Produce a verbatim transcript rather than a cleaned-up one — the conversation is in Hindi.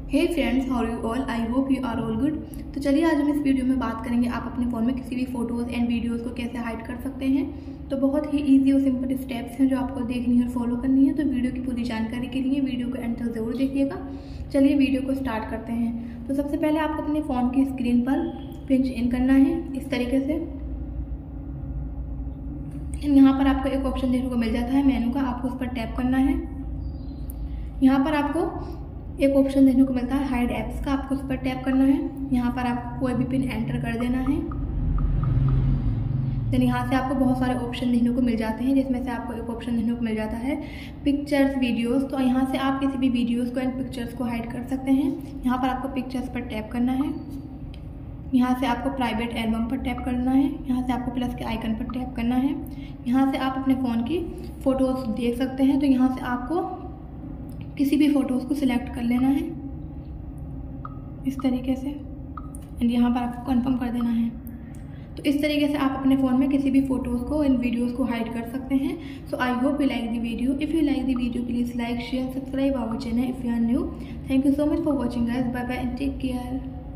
Hey friends, how you all, I hope you are all good. तो चलिए आज हम इस वीडियो में बात करेंगे आप अपने फ़ोन में किसी भी फ़ोटोज़ एंड वीडियोज़ को कैसे हाइड कर सकते हैं। तो बहुत ही इजी और सिंपल स्टेप्स हैं जो आपको देखनी है और फॉलो करनी है। तो वीडियो की पूरी जानकारी के लिए वीडियो को एंड तक ज़रूर देखिएगा। चलिए वीडियो को स्टार्ट करते हैं। तो सबसे पहले आपको अपने फ़ोन की स्क्रीन पर पिंच इन करना है इस तरीके से। यहाँ पर आपको एक ऑप्शन देखने को मिल जाता है मेनू का, आपको उस पर टैप करना है। यहाँ पर आपको एक ऑप्शन देखने को मिलता है हाइड ऐप्स का, आपको उस पर टैप करना है। यहाँ पर आपको कोई भी पिन एंटर कर देना है। देन यहाँ से आपको बहुत सारे ऑप्शन देखने को मिल जाते हैं, जिसमें से आपको एक ऑप्शन देखने को मिल जाता है पिक्चर्स वीडियोस। तो यहाँ से आप किसी भी वीडियोस को एंड पिक्चर्स को हाइड कर सकते हैं। यहाँ पर आपको पिक्चर्स पर टैप करना है। यहाँ से आपको प्राइवेट एल्बम पर टैप करना है। यहाँ से आपको प्लस के आइकन पर टैप करना है। यहाँ से आप अपने फ़ोन की फ़ोटोज़ देख सकते हैं। तो यहाँ से आपको किसी भी फ़ोटोज़ को सिलेक्ट कर लेना है इस तरीके से, एंड यहाँ पर आपको कंफर्म कर देना है। तो इस तरीके से आप अपने फ़ोन में किसी भी फ़ोटोज़ को एंड वीडियोज़ को हाइड कर सकते हैं। So I hope you like the video. If you like the video please like share subscribe our channel if you are new. Thank you so much for watching guys. Bye bye and take care.